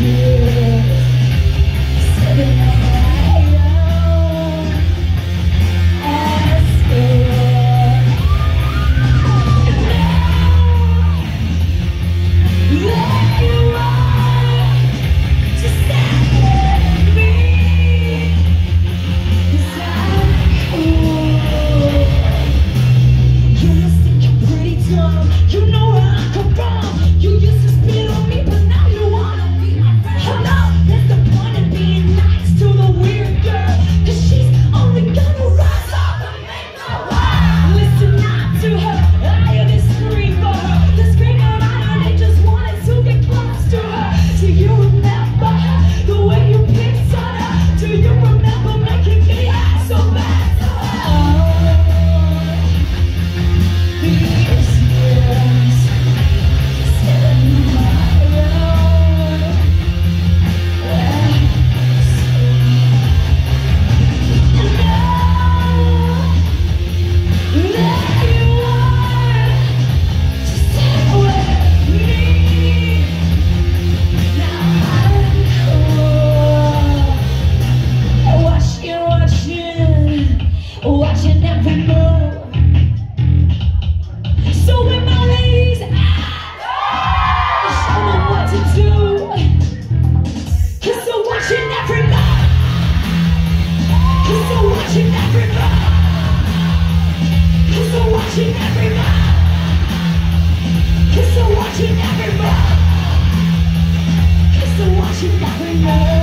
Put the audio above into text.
Watching every move. So when my ladies ask, show them what to do. 'Cause they're watching every move. 'Cause they're watching every move. 'Cause they're watching every move. 'Cause they're watching every move. 'Cause they're watching every move.